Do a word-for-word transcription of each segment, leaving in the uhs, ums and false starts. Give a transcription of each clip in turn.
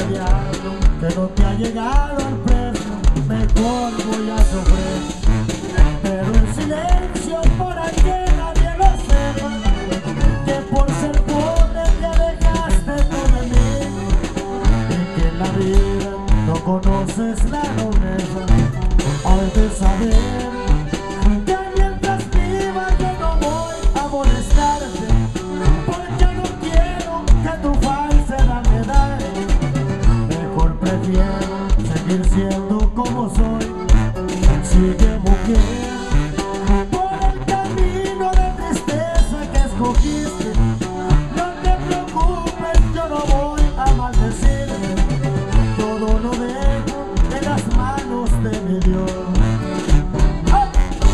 diablo que no te ha llegado al precio, mejor voy a sufrir. Pero en silencio para que nadie lo sepa, que por ser pobre te alejaste tú de mí, y que en la vida no conoces la nobleza. Al de saber que mientras viva yo no voy a molestarte, porque no quiero que tu falsedad me dañe. Mejor prefiero seguir siendo como soy. Sigue, mujer, por el camino de tristeza que escogiste. No te preocupes, yo no voy a maldecirte. Todo lo dejo en las manos de mi Dios. ¡Ah!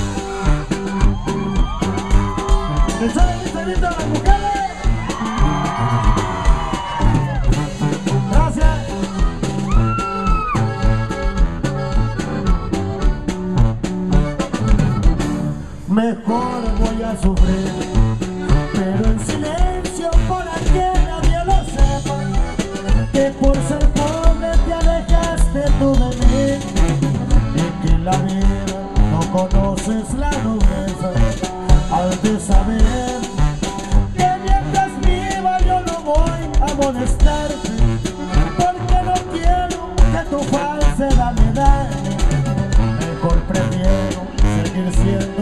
¡Que sale mi cenita a las mujeres! Gracias. Mejor voy a sufrir, pero en silencio para que nadie lo sepa, que por ser pobre te alejaste tú de mí, y que en la vida no conoces la nobleza. Al de saber que mientras viva yo no voy a molestarte, porque no quiero que tu falsedad me dañe. Mejor prefiero seguir siendo